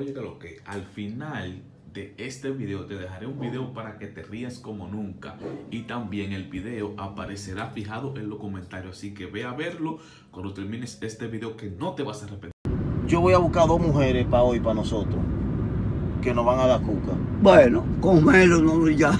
Oye, que lo que al final de este video te dejaré un video para que te rías como nunca, y también el video aparecerá fijado en los comentarios, así que ve a verlo cuando termines este video, que no te vas a arrepentir. Yo voy a buscar 2 mujeres para hoy, para nosotros, que nos van a dar cuca. Bueno, comerlo, no ya.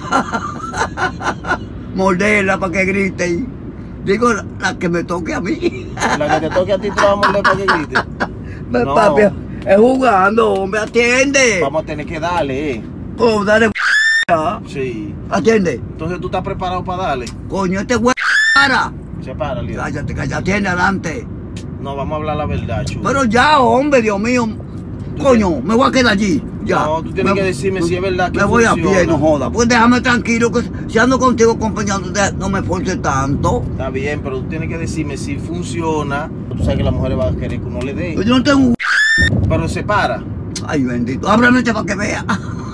Morderla para que grite. Digo, la que me toque a mí. La que te toque a ti, te la vamos a morder para que grite. No. Papi, es jugando, hombre, atiende. Vamos a tener que darle, Oh, dale, Sí. atiende. Entonces tú estás preparado para darle. Coño, este güey, para. Se para, líder. Cállate, cállate, atiende adelante. No, vamos a hablar la verdad, chulo. Pero ya, hombre, Dios mío. Coño, me voy a quedar allí. Ya. No, tú tienes que decirme si es verdad que me voy funciona. a pie, no joda. Pues déjame tranquilo, que si ando contigo acompañándote, no me esforce tanto. Está bien, pero tú tienes que decirme si funciona. Tú sabes que las mujeres van a querer que uno le dé. Yo no tengo un... Pero se para. Ay, bendito. Ábreme para que vea.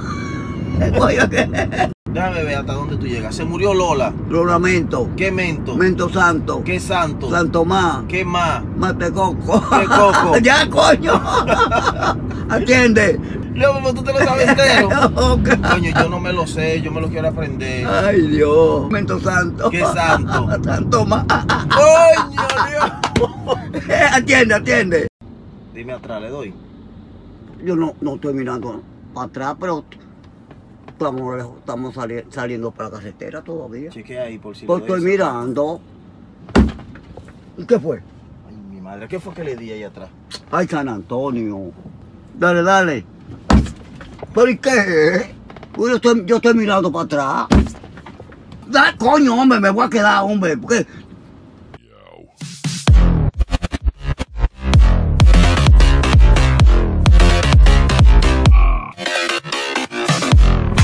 Déjame ver hasta dónde tú llegas. Se murió Lola. Lo lamento. ¿Qué mento? Mento santo. ¿Qué santo? Santo más. ¿Qué más? Mate coco. ¿Qué coco? Ya, coño. Atiende. Luego, tú te lo sabes entero. Okay. Coño, yo no me lo sé, yo me lo quiero aprender. Ay, Dios. Mento santo. ¿Qué santo? Santo más. ¡Coño, Dios! Atiende, atiende. Dime atrás, le doy. Yo no estoy mirando para atrás, pero estamos lejos, estamos saliendo para la casetera todavía. Chequea ahí por si Pues le doy estoy esa. mirando. ¿Y qué fue? Ay, mi madre, ¿qué fue que le di ahí atrás? Ay, San Antonio. Dale, dale. ¿Pero y qué? Yo estoy mirando para atrás. Da, coño, hombre, me voy a quedar, hombre. Porque